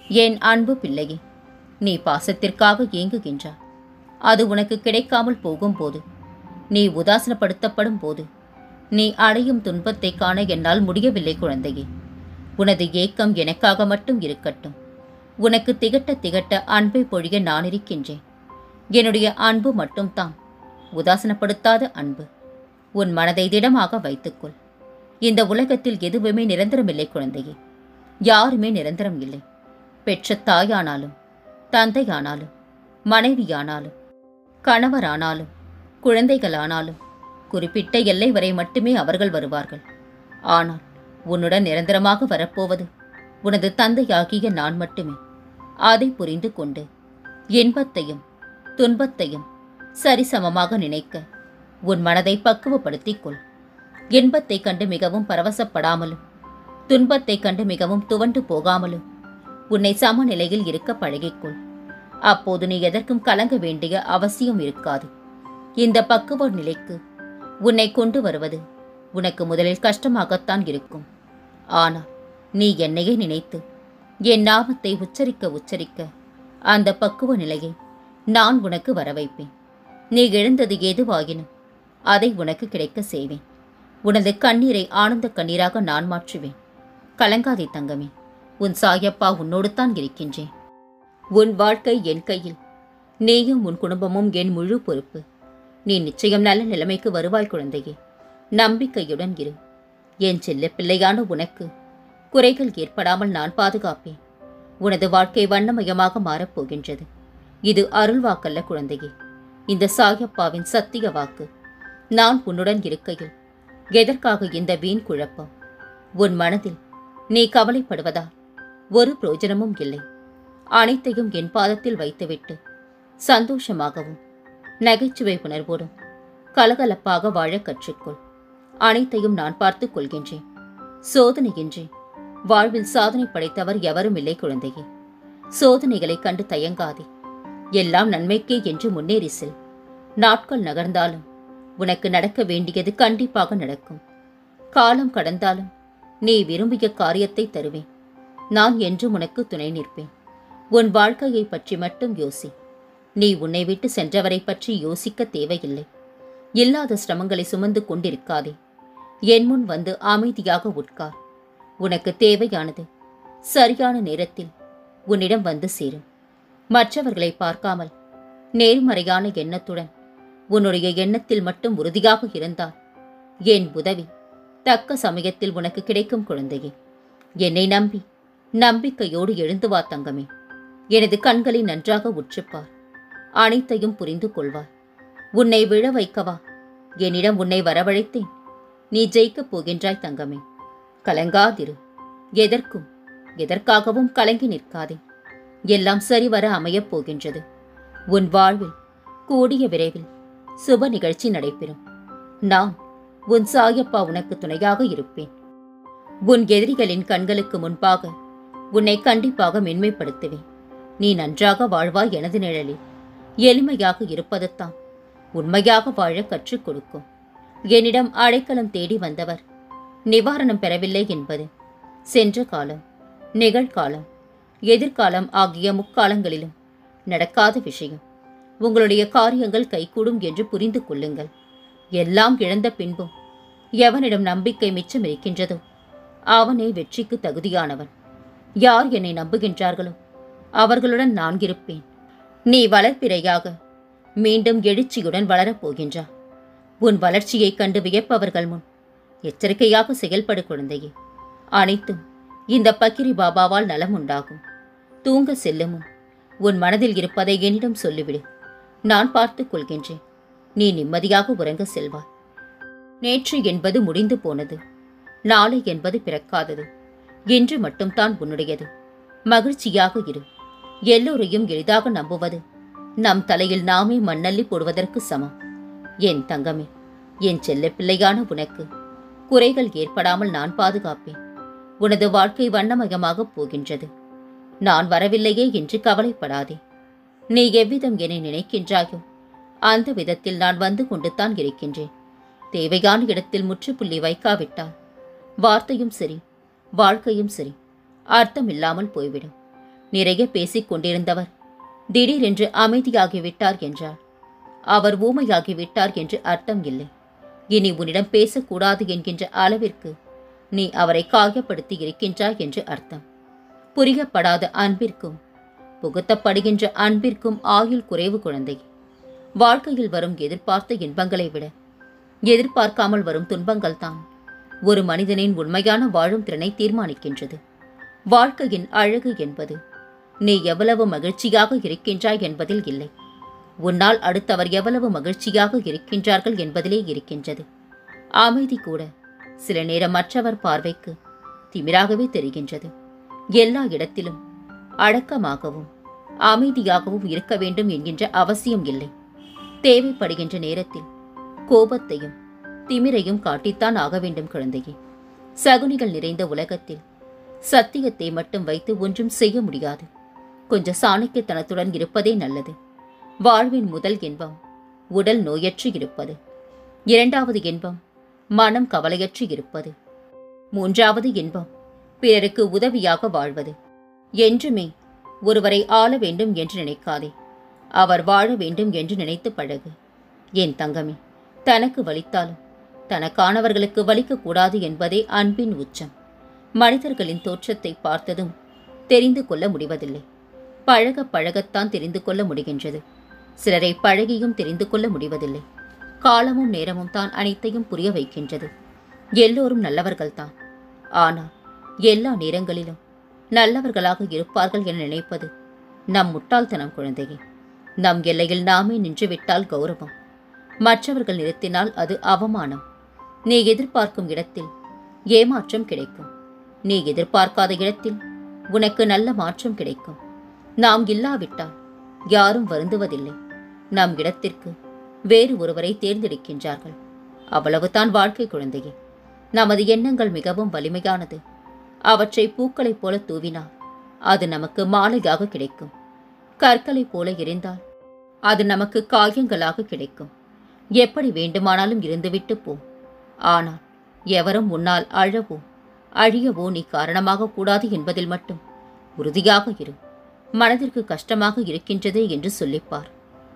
என் அன்பு பிள்ளையே, நீ பாசத்திற்காக ஏங்குகின்றாய். அது உனக்கு கிடைக்காமல் போகும்போது, நீ உதாசனப்படுத்தப்படும் போது, நீ அடையும் துன்பத்தை காண என்னால் முடியவில்லை குழந்தையே. உனது ஏக்கம் எனக்காக மட்டும் இருக்கட்டும். உனக்கு திகட்ட திகட்ட அன்பை பொழிய நான் இருக்கின்றேன். என்னுடைய அன்பு மட்டும்தான், உதாசனப்படுத்தாத அன்பு. உன் மனதை திடமாக வைத்துக்கொள். இந்த உலகத்தில் எதுவுமே நிரந்தரமில்லை குழந்தையே. யாருமே நிரந்தரம் இல்லை. பெற்ற தாயானாலும், தந்தையானாலும், மனைவியானாலும், கணவரானாலும், குழந்தைகளானாலும் குறிப்பிட்ட எல்லை வரை மட்டுமே அவர்கள் வருவார்கள். ஆனால் உன்னுடன் நிரந்தரமாக வரப்போவது உனது தந்தையாகிய நான் மட்டுமே. அதை புரிந்து கொண்டு இன்பத்தையும் துன்பத்தையும் சரிசமமாக நினைக்க உன் மனதை பக்குவப்படுத்திக் கொள். இன்பத்தைக் கண்டு மிகவும் பரவசப்படாமலும், துன்பத்தைக் கண்டு மிகவும் துவண்டு போகாமலும் உன்னை சமநிலையில் இருக்க பழகிக்கொள். அப்போது நீ எதற்கும் கலங்க வேண்டிய அவசியம் இருக்காது. இந்த பக்குவ நிலைக்கு உன்னை கொண்டு வருவது உனக்கு முதலில் கஷ்டமாகத்தான் இருக்கும். ஆனால் நீ என்னையே நினைத்து என் நாமத்தை உச்சரிக்க உச்சரிக்க அந்த பக்குவ நிலையை நான் உனக்கு வர வைப்பேன். நீ எழுந்தது எதுவாயினும் அதை உனக்கு கிடைக்க செய்வேன். உனது கண்ணீரை ஆனந்த கண்ணீராக நான் மாற்றுவேன். கலங்காதே தங்கமே, உன் சாயப்பா உன்னோடு தான் இருக்கின்றேன். உன் வாழ்க்கை என் கையில். நீயும் உன் குடும்பமும் என் முழு பொறுப்பு. நீ நிச்சயம் நல்ல நிலைமைக்கு வருவாய் குழந்தையே. நம்பிக்கையுடன் இரு. என் செல்ல பிள்ளையான உனக்கு குறைகள் ஏற்படாமல் நான் பாதுகாப்பேன். உனது வாழ்க்கை வண்ணமயமாக மாறப்போகின்றது. இது அருள்வாக்கல்ல குழந்தையே, இந்த சாயப்பாவின் சத்திய வாக்கு. நான் உன்னுடன் இருக்கையில் எதற்காக இந்த வீண் குழப்பம்? உன் மனதில் நீ கவலைப்படுவதால் ஒரு பிரயோஜனமும் இல்லை. அனைத்தையும் என் பாதத்தில் வைத்துவிட்டு சந்தோஷமாகவும் நகைச்சுவை உணர்வோடும் கலகலப்பாக வாழ கற்றுக்கொள். அனைத்தையும் நான் பார்த்துக் கொள்கின்றேன். சோதனையின்றி வாழ்வில் சாதனை படைத்தவர் எவரும் இல்லை குழந்தையே. சோதனைகளை கண்டு தயங்காதே. எல்லாம் நன்மைக்கே என்று முன்னேறி செல். நாட்கள் நகர்ந்தாலும் உனக்கு நடக்க வேண்டியது கண்டிப்பாக நடக்கும். காலம் கடந்தாலும் நீ விரும்பிய காரியத்தை தருவேன். நான் என்றும் உனக்கு துணை நிற்பேன். உன் வாழ்க்கையை பற்றி மட்டும் யோசி. நீ உன்னை விட்டு சென்றவரை பற்றி யோசிக்க தேவையில்லை. இல்லாத சிரமங்களை சுமந்து கொண்டிருக்காதே. என் முன் வந்து அமைதியாக உட்கார். உனக்கு தேவையானது சரியான நேரத்தில் உன்னிடம் வந்து சேரும். மற்றவர்களை பார்க்காமல் நேர்மறையான எண்ணத்துடன் உன்னுடைய எண்ணத்தில் மட்டும் உறுதியாக இருந்தால் என் உதவி தக்க சமயத்தில் உனக்கு கிடைக்கும் குழந்தையே. என்னை நம்பி நம்பிக்கையோடு எழுந்து வா தங்கமே. எனது கண்களை நன்றாக உற்றுப்பார். அனைத்தையும் புரிந்து கொள்வாய். உன்னை விழ வைக்கவா என்னிடம் உன்னை வரவழைத்தேன். நீ ஜெயிக்கப் போகின்றாய் தங்கமே. கலங்காதிரு. எதற்கும் எதற்காகவும் கலங்கி நிற்காதே. எல்லாம் சரிவர அமையப் போகின்றது. உன் வாழ்வில் கூடிய விரைவில் சுப நிகழ்ச்சி நடைபெறும். நான் உன் சாயப்பா உனக்கு துணையாக இருப்பேன். உன் எதிரிகளின் கண்களுக்கு முன்பாக உன்னை கண்டிப்பாக மென்மைப்படுத்துவேன். நீ நன்றாக வாழ்வாய் எனது நிழலில். எளிமையாக இருப்பதுத்தான் உண்மையாக வாழ கற்றுக் கொடுக்கும். என்னிடம் அடைக்கலம் தேடி வந்தவர் நிவாரணம் பெறவில்லை என்பது சென்ற காலம், நிகழ்காலம், எதிர்காலம் ஆகிய முக்காலங்களிலும் நடக்காத விஷயம். உங்களுடைய காரியங்கள் கைகூடும் என்று புரிந்து கொள்ளுங்கள். எல்லாம் இழந்த பின்பும் எவனிடம் நம்பிக்கை மிச்சம் இருக்கின்றதோ அவனே வெற்றிக்கு தகுதியானவன். யார் என்னை நம்புகின்றார்களோ அவர்களுடன் நான் இருப்பேன். நீ வளர்ப்பிறையாக மீண்டும் எழுச்சியுடன் வளரப்போகின்றாய். உன் வளர்ச்சியைக் கண்டு வியப்பவர்கள் முன் எச்சரிக்கையாக செயல்படு குழந்தையே. அனைத்தும் இந்த பக்கிரி பாபாவால் நலம் உண்டாகும். தூங்க செல்லுமும் உன் மனதில் இருப்பதை என்னிடம் சொல்லிவிடு. நான் பார்த்துக் கொள்கின்றேன். நீ நிம்மதியாக உறங்க செல்வாய். நேற்று என்பது முடிந்து போனது. நாளை என்பது பிறக்காதது. இன்று மட்டும்தான் உன்னுடையது. மகிழ்ச்சியாக இரு. எல்லோரையும் எளிதாக நம்புவது நம் தலையில் நாமே மண்ணள்ளி போடுவதற்கு சமம். என் தங்கமே, என் செல்ல பிள்ளையான உனக்கு குறைகள் ஏற்படாமல் நான் பாதுகாப்பேன். உனது வாழ்க்கை வண்ணமயமாகப் போகின்றது. நான் வரவில்லையே என்று கவலைப்படாதே. நீ எவ்விதம் என்னை நினைக்கின்றாயோ அந்த விதத்தில் நான் வந்து கொண்டுதான் இருக்கின்றேன். தேவையான இடத்தில் முற்றுப்புள்ளி வைக்காவிட்டால் வார்த்தையும் சரி வாழ்க்கையும் சரி அர்த்தமில்லாமல் போய்விடும். நிறைய பேசிக் கொண்டிருந்தவர் திடீரென்று அமைதியாகிவிட்டார் என்றார். அவர் ஊமையாகிவிட்டார் என்று அர்த்தம் இல்லை. இனி உன்னிடம் பேசக்கூடாது என்கின்ற அளவிற்கு நீ அவரை காயப்படுத்தி இருக்கின்றாய் என்று அர்த்தம். புரியப்படாத அன்பிற்கும் புகுத்தப்படுகின்ற அன்பிற்கும் ஆயுள் குறைவு குழந்தை. வாழ்க்கையில் வரும் எதிர்பார்த்த இன்பங்களை விட எதிர்பார்க்காமல் வரும் துன்பங்கள் தான் ஒரு மனிதனின் உண்மையான வாழும் திறனை தீர்மானிக்கின்றது. வாழ்க்கையின் அழகு என்பது நீ எவ்வளவு மகிழ்ச்சியாக இருக்கின்றாய் என்பதில் இல்லை, உன்னால் அடுத்தவர் எவ்வளவு மகிழ்ச்சியாக இருக்கின்றார்கள் என்பதிலே இருக்கின்றது. அமைதி கூட சில நேரம் மற்றவர் பார்வைக்கு திமிராகவே தெரிகின்றது. எல்லா இடத்திலும் அடக்கமாகவும் அமைதியாகவும் இருக்க வேண்டும் என்கின்ற அவசியம் இல்லை. தேவைப்படுகின்ற நேரத்தில் கோபத்தையும் திமிரையும் காட்டித்தான் ஆக வேண்டும் குழந்தையே. சகுனிகள் நிறைந்த உலகத்தில் சத்தியத்தை மட்டும் வைத்து ஒன்றும் செய்ய முடியாது. கொஞ்சம் சாணக்கியத்தனத்துடன் இருப்பதே நல்லது. வாழ்வின் முதல் இன்பம் உடல் நோயற்று இருப்பது. இரண்டாவது இன்பம் மனம் கவலையற்று இருப்பது. மூன்றாவது இன்பம் பிறருக்கு உதவியாக வாழ்வது. என்றுமே ஒருவரை ஆள வேண்டும் என்று நினைக்காதே, அவர் வாழ வேண்டும் என்று நினைத்து பழகு. என் தங்கமே, தனக்கு வலித்தாலும் தனக்கானவர்களுக்கு வலிக்கக்கூடாது என்பதே அன்பின் உச்சம். மனிதர்களின் தோற்றத்தை பார்த்ததும் தெரிந்து கொள்ள முடிவதில்லை. பழக பழகத்தான் தெரிந்து கொள்ள முடிகின்றது. சிலரை பழகியும் தெரிந்து கொள்ள முடிவதில்லை. காலமும் நேரமும் தான் அனைத்தையும் புரிய வைக்கின்றது. எல்லோரும் நல்லவர்கள்தான். ஆனால் எல்லா நேரங்களிலும் நல்லவர்களாக இருப்பார்கள் என நினைப்பது நம் முட்டாள்தனம் குழந்தையே. நம் எல்லையில் நாமே நின்றுவிட்டால் கௌரவம், மற்றவர்கள் நிறுத்தினால் அது அவமானம். நீ எதிர்பார்க்கும் இடத்தில் ஏமாற்றம் கிடைக்கும். நீ எதிர்பார்க்காத இடத்தில் உனக்கு நல்ல மாற்றம் கிடைக்கும். நாம் இல்லாவிட்டால் யாரும் வருந்துவதில்லை. நம் இடத்திற்கு வேறு ஒருவரை தேர்ந்தெடுக்கின்றார்கள். அவ்வளவுதான் வாழ்க்கை குழந்தையே. நமது எண்ணங்கள் மிகவும் வலிமையானது. அவற்றை பூக்களைப் போல தூவினால் அது நமக்கு மாலையாக கிடைக்கும். கற்களைப் போல எரிந்தால் அது நமக்கு காயங்களாக கிடைக்கும். எப்படி வேண்டுமானாலும் இருந்துவிட்டு போ. ஆனால் எவரும் உன்னால் அழவோ அழியவோ நீ காரணமாக கூடாது என்பதில் மட்டும் உறுதியாக இரு. மனதிற்கு கஷ்டமாக இருக்கின்றதே என்று சொல்லிப்பார்.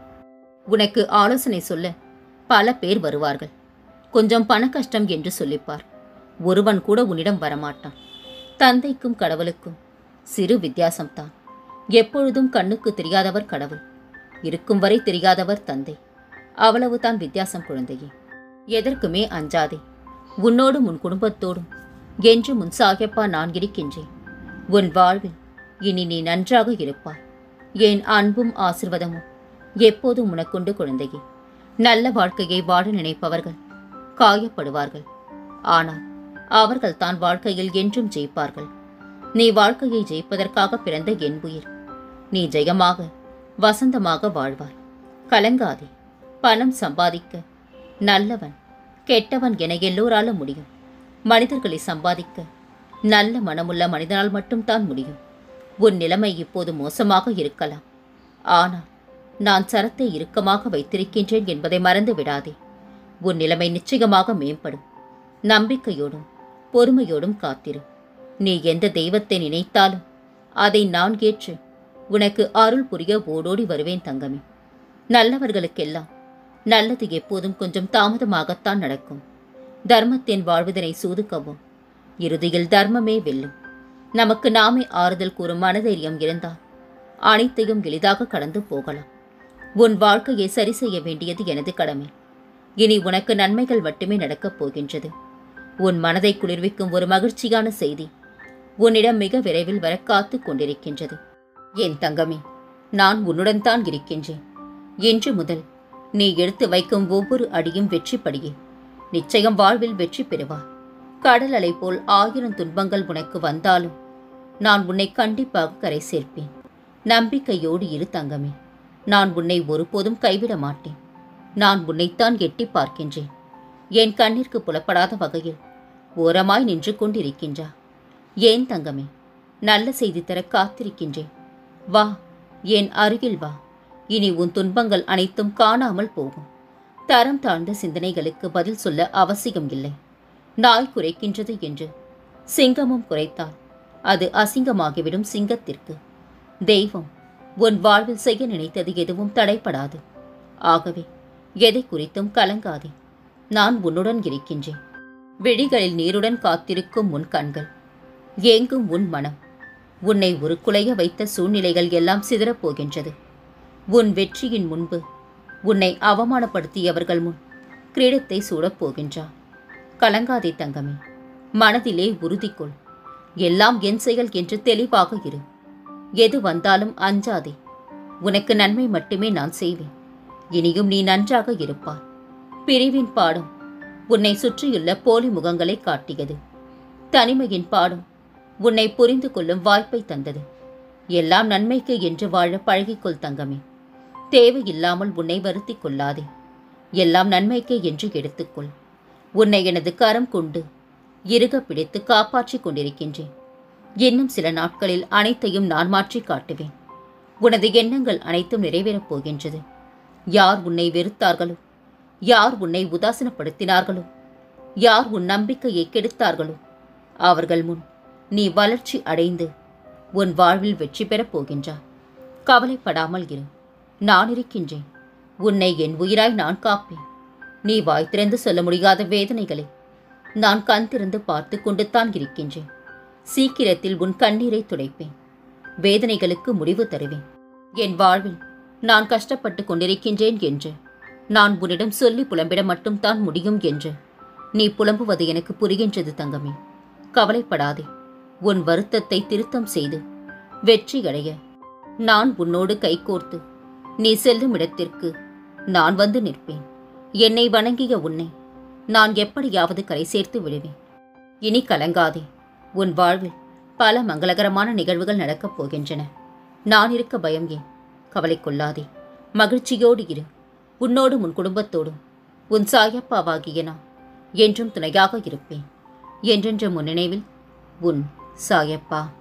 உனக்கு ஆலோசனை சொல்ல பல பேர் வருவார்கள். கொஞ்சம் பண கஷ்டம் என்று சொல்லிப்பார். ஒருவன் கூட உன்னிடம் வரமாட்டான். தந்தைக்கும் கடவுளுக்கும் சிறு வித்தியாசம்தான். எப்பொழுதும் கண்ணுக்கு தெரியாதவர் கடவுள், இருக்கும் வரை தெரியாதவர் தந்தை. அவ்வளவுதான் வித்தியாசம் குழந்தையே. எதற்குமே அஞ்சாதே. உன்னோடும் உன் குடும்பத்தோடும் என்று முன் சாகியப்பா நான் இருக்கின்றேன். உன் வாழ்வில் இனி நீ நன்றாக இருப்பாய். என் அன்பும் ஆசிர்வாதமும் எப்போதும் உனக்குண்டு குழந்தையே. நல்ல வாழ்க்கையை வாழ நினைப்பவர்கள் காயப்படுவார்கள். ஆனால் அவர்கள் தான் வாழ்க்கையில் என்றும் ஜெயிப்பார்கள். நீ வாழ்க்கையை ஜெயிப்பதற்காக பிறந்த என் உயிர். நீ ஜெயமாக வசந்தமாக வாழ்வாய். கலங்காதே. பணம் சம்பாதிக்க நல்லவன் கெட்டவன் என எல்லோராலும் முடியும். மனிதர்களை சம்பாதிக்க நல்ல மனமுள்ள மனிதனால் மட்டும்தான் முடியும். உன் நிலைமை இப்போது மோசமாக இருக்கலாம். ஆனால் நான் சரத்தை இறுக்கமாக வைத்திருக்கின்றேன் என்பதை மறந்து விடாதே. உன் நிலைமை நிச்சயமாக மேம்படும். நம்பிக்கையோடும் பொறுமையோடும் காத்திரு. நீ எந்த தெய்வத்தை நினைத்தாலும் அதை நான் ஏற்று உனக்கு அருள் புரிய ஓடோடி வருவேன் தங்கமே. நல்லவர்களுக்கெல்லாம் நல்லது எப்போதும் கொஞ்சம் தாமதமாகத்தான் நடக்கும். தர்மத்தின் வாழ்வதனை சூதுக்கவும் இறுதியில் தர்மமே வெல்லும். நமக்கு நாமே ஆறுதல் கூறும் மனதைரியம் இருந்தால் அனைத்தையும் எளிதாக கடந்து போகலாம். உன் வாழ்க்கையை சரி செய்ய வேண்டியது எனது கடமை. இனி உனக்கு நன்மைகள் மட்டுமே நடக்கப் போகின்றது. உன் மனதை குளிர்விக்கும் ஒரு மகிழ்ச்சியான செய்தி உன்னிடம் மிக விரைவில் வர காத்து கொண்டிருக்கின்றது. என் தங்கமே, நான் உன்னுடன் தான் இருக்கின்றேன். இன்று முதல் நீ எடுத்து வைக்கும் ஒவ்வொரு அடியும் வெற்றி படியே. நிச்சயம் வாழ்வில் வெற்றி பெறுவார். கடல் அலை போல் 1000 துன்பங்கள் உனக்கு வந்தாலும் நான் உன்னை கண்டிப்பாக கரை சேர்ப்பேன். நம்பிக்கையோடு இரு தங்கமே. நான் உன்னை ஒருபோதும் கைவிட மாட்டேன். நான் உன்னைத்தான் எட்டி பார்க்கின்றேன். என் கண்ணிற்கு புலப்படாத வகையில் ஓரமாய் நின்று கொண்டிருக்கின்றா. ஏன் தங்கமே, நல்ல செய்தி தர காத்திருக்கின்றேன். வா, என் அருகில் வா. இனி உன் துன்பங்கள் அனைத்தும் காணாமல் போகும். தரம் தாழ்ந்த சிந்தனைகளுக்கு பதில் சொல்ல அவசியம் இல்லை. நாய் குறைக்கின்றது என்று சிங்கமும் குறைத்தால் அது அசிங்கமாகிவிடும் சிங்கத்திற்கு. தெய்வம் உன் வாழ்வில் செய்ய நினைத்தது எதுவும் தடைப்படாது. ஆகவே எதை குறித்தும் கலங்காதே. நான் உன்னுடன் இருக்கின்றேன். விழிகளில் நீருடன் காத்திருக்கும் உன் கண்கள், ஏங்கும் உன் மனம், உன்னை ஒரு குலைய வைத்த சூழ்நிலைகள் எல்லாம் சிதறப் போகின்றது. உன் வெற்றியின் முன்பு உன்னை அவமானப்படுத்தியவர்கள் முன் கிரீடத்தை சூடப் போகின்றார். கலங்காதே தங்கமே, மனதிலே உறுதி கொள். எல்லாம் என் செயல் என்று தெளிவாக இரு. எது வந்தாலும் அஞ்சாதே. உனக்கு நன்மை மட்டுமே நான் செய்வேன். இனியும் நீ நன்றாக இருப்பாய். பிரிவின் பாடம் உன்னை சுற்றியுள்ள போலி முகங்களை காட்டியது. தனிமையின் பாடம் உன்னை புரிந்து கொள்ளும் வாய்ப்பை தந்தது. எல்லாம் நன்மைக்கு என்று வாழ பழகிக்கொள் தங்கமே. தேவையில்லாமல் உன்னை வருத்திக் கொள்ளாதே. எல்லாம் நன்மைக்கு என்று எடுத்துக்கொள். உன்னை எனது கரம் கொண்டு இறுக பிடித்து காப்பாற்றிக் கொண்டிருக்கின்றேன். இன்னும் சில நாட்களில் அனைத்தையும் நான் மாற்றி காட்டுவேன். உனது எண்ணங்கள் அனைத்தும் நிறைவேறப் போகின்றது. யார் உன்னை வெறுத்தார்களோ, யார் உன்னை உதாசீனப்படுத்தினார்களோ, யார் உன் நம்பிக்கையை கெடுத்தார்களோ, அவர்கள் முன் நீ வளர்ச்சி அடைந்து உன் வாழ்வில் வெற்றி பெறப் போகின்றாய். கவலைப்படாமல் இரு. நான் இருக்கின்றேன். உன்னை என் உயிராய் நான் காப்பேன். நீ வாய் திறந்து சொல்ல முடியாத வேதனைகளை நான் கண் திறந்து பார்த்து கொண்டுத்தான் இருக்கின்றேன். சீக்கிரத்தில் உன் கண்ணீரை துடைப்பேன். வேதனைகளுக்கு முடிவு தருவேன். என் வாழ்வில் நான் கஷ்டப்பட்டு கொண்டிருக்கின்றேன் என்று நான் உன்னிடம் சொல்லி புலம்பிட மட்டும்தான் முடியும் என்று நீ புலம்புவது எனக்கு புரிகின்றது தங்கமே. கவலைப்படாதே. உன் வருத்தத்தை திருத்தம் செய்து வெற்றியடைய நான் உன்னோடு கைகோர்த்து நீ செல்லும் இடத்திற்கு நான் வந்து நிற்பேன். என்னை வணங்கிய உன்னை நான் எப்படியாவது கரை சேர்த்து விடுவேன். இனி கலங்காதே. உன் வாழ்வில் பல மங்களகரமான நிகழ்வுகள் நடக்கப் போகின்றன. நான் இருக்க பயம் ஏன்? கவலை கொள்ளாதே. மகிழ்ச்சியோடு இரு. உன்னோடும் உன் குடும்பத்தோடும் உன் சாயப்பாவாகிய நான் என்றும் துணையாக இருப்பேன். என்றென்றும் உன் நினைவில் உன் சாயப்பா.